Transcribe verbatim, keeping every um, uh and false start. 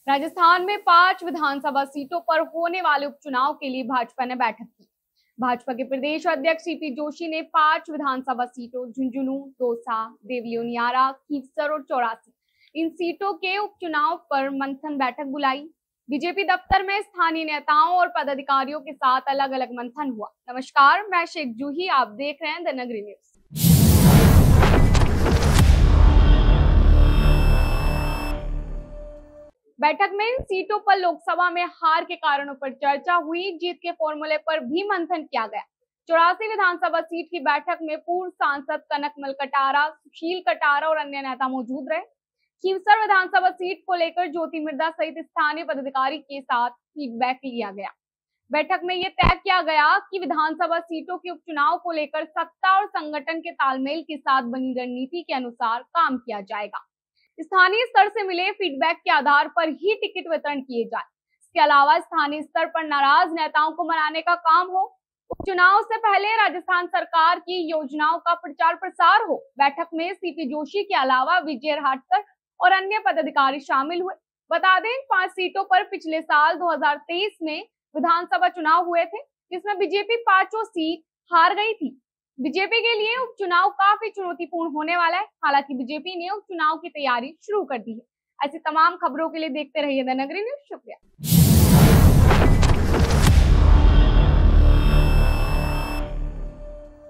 राजस्थान में पांच विधानसभा सीटों पर होने वाले उपचुनाव के लिए भाजपा ने बैठक की। भाजपा के प्रदेश अध्यक्ष सीपी जोशी ने पांच विधानसभा सीटों झुंझुनू, दौसा, देवली उनियारा, खीवसर और चौरासी इन सीटों के उपचुनाव पर मंथन बैठक बुलाई। बीजेपी दफ्तर में स्थानीय नेताओं और पदाधिकारियों के साथ अलग अलग मंथन हुआ। नमस्कार, मैं शेख जूही, आप देख रहे हैं द नगरी न्यूज। बैठक में इन सीटों पर लोकसभा में हार के कारणों पर चर्चा हुई। जीत के फॉर्मूले पर भी मंथन किया गया। चौरासी विधानसभा सीट की बैठक में पूर्व सांसद कनकमल कटारा, सुशील कटारा और अन्य नेता मौजूद रहे। खीवसर विधानसभा सीट को लेकर ज्योति मिर्धा सहित स्थानीय पदाधिकारी के साथ फीडबैक लिया गया। बैठक में यह तय किया गया कि विधानसभा सीटों के उपचुनाव को लेकर सत्ता और संगठन के तालमेल के साथ बनी रणनीति के अनुसार काम किया जाएगा। स्थानीय स्तर से मिले फीडबैक के आधार पर ही टिकट वितरण किए जाए। इसके अलावा स्थानीय स्तर पर नाराज नेताओं को मनाने का काम हो। उपचुनाव से पहले राजस्थान सरकार की योजनाओं का प्रचार प्रसार हो। बैठक में सीपी जोशी के अलावा विजय राहटकर और अन्य पदाधिकारी शामिल हुए। बता दें, इन पांच सीटों पर पिछले साल दो हज़ार तेईस में विधानसभा चुनाव हुए थे, जिसमें बीजेपी पांचों सीट हार गई थी। बीजेपी के लिए उपचुनाव काफी चुनौतीपूर्ण होने वाला है। हालांकि बीजेपी ने उपचुनाव की तैयारी शुरू कर दी है। ऐसी तमाम खबरों के लिए देखते रहिए द नगरी न्यूज। शुक्रिया।